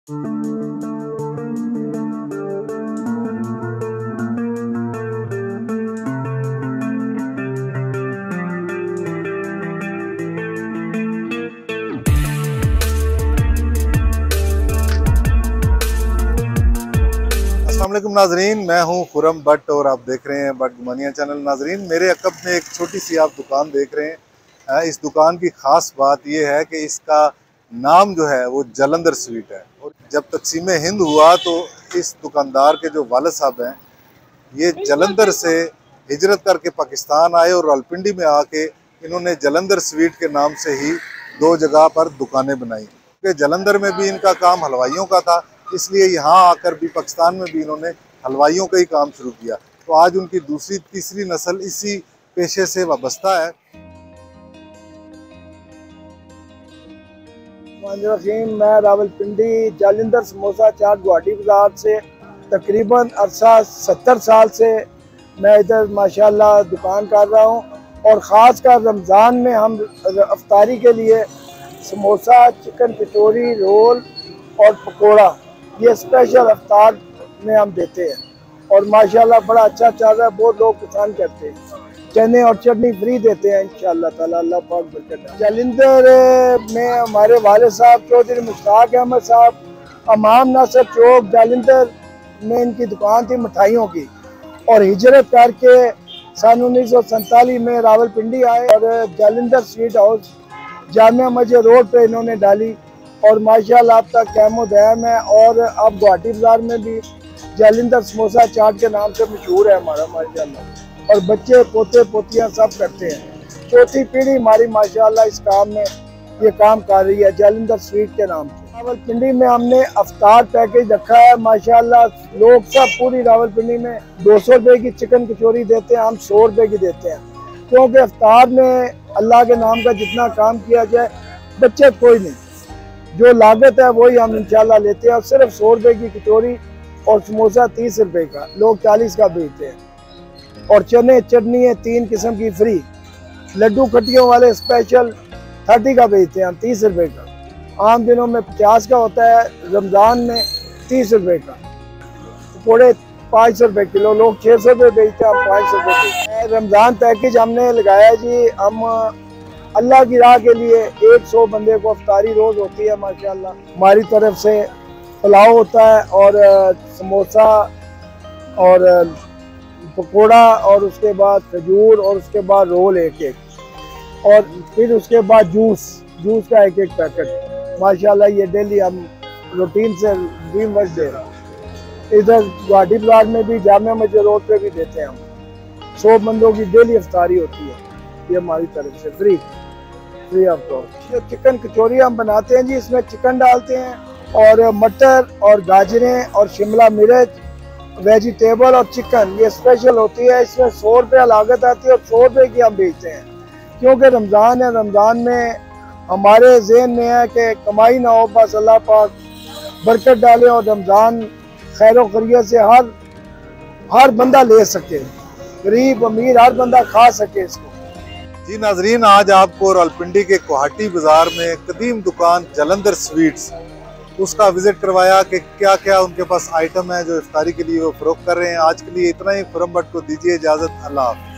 अस्सलामुअलैकुम नाजरीन, मैं हूं खुरम भट्ट और आप देख रहे हैं भट्ट गुमानिया चैनल। नाजरीन, मेरे अकब में एक छोटी सी आप दुकान देख रहे हैं। इस दुकान की ख़ास बात यह है कि इसका नाम जो है वो जलंधर स्वीट है। और जब तकसीम हिंद हुआ तो इस दुकानदार के जो वालिद साहब हैं, ये जलंधर से हिजरत करके पाकिस्तान आए और रावलपिंडी में आके इन्होंने जलंधर स्वीट के नाम से ही 2 जगह पर दुकानें बनाई। क्योंकि जलंधर में भी इनका काम हलवाइयों का था, इसलिए यहाँ आकर भी पाकिस्तान में भी इन्होंने हलवाइयों का ही काम शुरू किया। तो आज उनकी दूसरी तीसरी नस्ल इसी पेशे से वाबस्ता है। मैं रावलपिंडी जालिंदर समोसा चाट गुवाहाटी बाजार से तकरीबन अरसा 70 साल से मैं इधर माशाल्लाह दुकान कर रहा हूँ। और ख़ास कर रमज़ान में हम अफ्तारी के लिए समोसा, चिकन कचौरी, रोल और पकोड़ा ये स्पेशल अफ्तार में हम देते हैं। और माशाल्लाह बड़ा अच्छा चल रहा है, बहुत लोग पसंद करते हैं। चने और चटनी फ्री देते हैं इंशाअल्लाह ताला, अल्लाह पाक बरकत। जालिंदर में हमारे वालिद साहब चौधरी मुश्ताक अहमद साहब अमाम नासर चौक जालिंदर में इनकी दुकान थी मिठाइयों की, और हिजरत करके सन 1947 में रावलपिंडी आए और Jalinder sweet house Jamia Masjid road पे इन्होंने डाली। और माशाल्लाह अब तक कैमो दयाम है। और अब गुवाहाटी बाजार में भी जालिंदर समोसा चाट के नाम से मशहूर है हमारा माशाल्लाह। और बच्चे पोते पोतियाँ सब करते हैं। चौथी पीढ़ी हमारी माशाल्लाह इस काम में ये काम कर रही है जालिंदर स्वीट के नाम से। रावलपिंडी में हमने अफ्तार पैकेज रखा है माशाल्लाह। लोग सब पूरी रावलपिंडी में 200 रुपये की चिकन कचौरी देते हैं, हम 100 रुपये की देते हैं। क्योंकि अफ्तार में अल्लाह के नाम का जितना काम किया जाए, बच्चे कोई नहीं, जो लागत है वही हम इंशाल्लाह लेते हैं। और सिर्फ 100 रुपये की कचौरी और समोसा 30 रुपये का, लोग 40 का बेचते हैं। और चने चटनी है 3 किस्म की फ्री। लड्डू खटियों वाले स्पेशल 30 का बेचते हैं हम, 30 रुपये का। आम दिनों में 50 का होता है, रमज़ान में 30 रुपये का। पकौड़े 500 रुपये किलो, लोग 600 रुपये बेचते हैं, हम 500 रुपये बेचते हैं। रमज़ान पैकेज हमने लगाया जी, हम अल्लाह की राह के लिए 100 बंदे को अफ्तारी रोज़ होती है माशाल्लाह। हमारी तरफ से पुलाव होता है और समोसा और पकोड़ा और उसके बाद खजूर और उसके बाद रोल एक और फिर उसके बाद जूस का एक पैकेट माशाल्लाह। ये डेली हम रूटीन से 20 वर्ष दे रहे हैं। इधर गुवाहाटी बाजार में भी जामिया मस्जिद रोड पे भी देते हैं हम। 100 बंदों की डेली अफ्तारी होती है, ये हमारी तरफ से फ्री ऑफ कॉस्ट। चिकन कचौरी हम बनाते हैं जी, इसमें चिकन डालते हैं और मटर और गाजरें और शिमला मिर्च, वेजिटेबल और चिकन, ये स्पेशल होती है। इसमें 100 रुपये लागत आती है और 100 रुपये की हम बेचते हैं। क्योंकि रमज़ान है, रमज़ान में हमारे ज़हन में है कि कमाई ना हो, बस अल्लाह पाक बरकत डाले और रमज़ान खैर व खैरियत से हर बंदा ले सके, गरीब अमीर हर बंदा खा सके इसको। जी नाजरीन, आज आपको रावलपिंडी के गुवाहाटी बाजार में कदीम दुकान जलंधर स्वीट्स उसका विजिट करवाया कि क्या क्या उनके पास आइटम है जो इफ्तारी के लिए वो फरोख्त कर रहे हैं। आज के लिए इतना ही। खुरम भट्ट को दीजिए इजाज़त। अल्लाह।